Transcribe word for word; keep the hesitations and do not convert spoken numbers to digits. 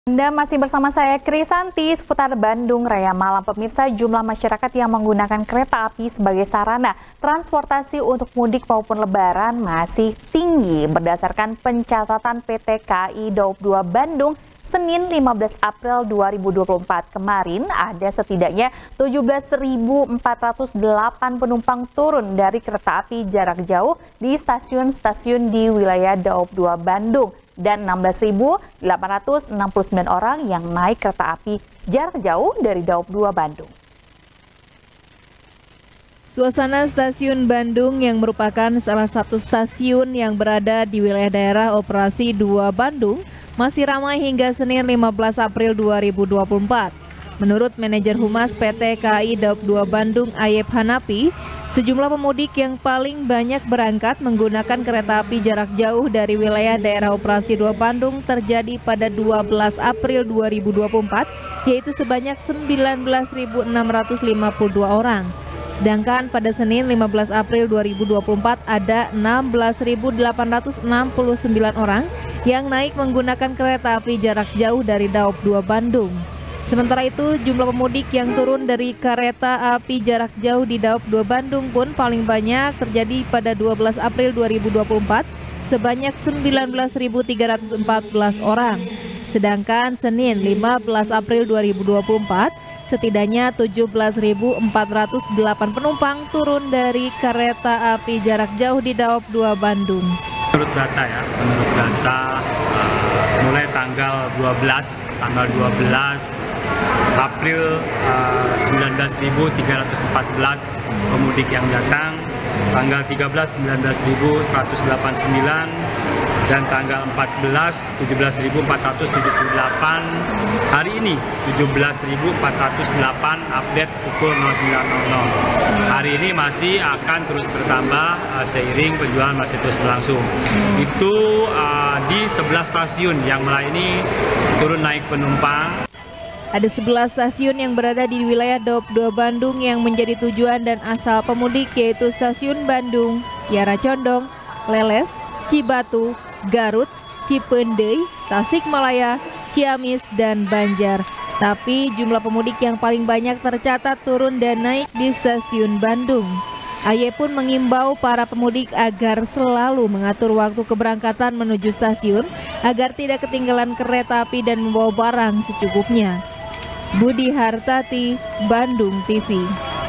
Anda masih bersama saya Krisanti seputar Bandung Raya Malam. Pemirsa, jumlah masyarakat yang menggunakan kereta api sebagai sarana transportasi untuk mudik maupun lebaran masih tinggi. Berdasarkan pencatatan P T K A I Daob dua Bandung, Senin lima belas April dua ribu dua puluh empat kemarin ada setidaknya tujuh belas ribu empat ratus delapan penumpang turun dari kereta api jarak jauh di stasiun-stasiun di wilayah Daob dua Bandung dan enam belas ribu delapan ratus enam puluh sembilan orang yang naik kereta api jarak jauh dari Daob dua Bandung. Suasana stasiun Bandung yang merupakan salah satu stasiun yang berada di wilayah daerah operasi dua Bandung masih ramai hingga Senin lima belas April dua ribu dua puluh empat. Menurut manajer Humas P T K A I Daob dua Bandung Ayep Hanapi, sejumlah pemudik yang paling banyak berangkat menggunakan kereta api jarak jauh dari wilayah daerah operasi dua Bandung terjadi pada dua belas April dua ribu dua puluh empat, yaitu sebanyak sembilan belas ribu enam ratus lima puluh dua orang. Sedangkan pada Senin lima belas April dua ribu dua puluh empat ada enam belas ribu delapan ratus enam puluh sembilan orang yang naik menggunakan kereta api jarak jauh dari Daob dua Bandung. Sementara itu, jumlah pemudik yang turun dari kereta api jarak jauh di Daob dua Bandung pun paling banyak terjadi pada dua belas April dua ribu dua puluh empat sebanyak sembilan belas ribu tiga ratus empat belas orang. Sedangkan Senin lima belas April dua ribu dua puluh empat setidaknya tujuh belas ribu empat ratus delapan penumpang turun dari kereta api jarak jauh di Daob dua Bandung. Menurut data ya, menurut data uh, mulai tanggal dua belas, tanggal dua belas April uh, sembilan belas ribu tiga ratus empat belas pemudik yang datang, tanggal tiga belas sembilan belas ribu seratus delapan puluh sembilan dan tanggal empat belas tujuh belas ribu empat ratus tujuh puluh delapan. Hari ini tujuh belas ribu empat ratus delapan update pukul nol sembilan nol nol. Hari ini masih akan terus bertambah uh, seiring penjualan masih terus berlangsung. Itu uh, di sebelas stasiun yang melayani turun naik penumpang. Ada sebelas stasiun yang berada di wilayah Daob dua Bandung yang menjadi tujuan dan asal pemudik, yaitu Stasiun Bandung, Kiara Condong, Leles, Cibatu, Garut, Cipendei, Tasikmalaya, Ciamis, dan Banjar. Tapi jumlah pemudik yang paling banyak tercatat turun dan naik di Stasiun Bandung. A Y pun mengimbau para pemudik agar selalu mengatur waktu keberangkatan menuju stasiun agar tidak ketinggalan kereta api dan membawa barang secukupnya. Budi Hartati, Bandung T V.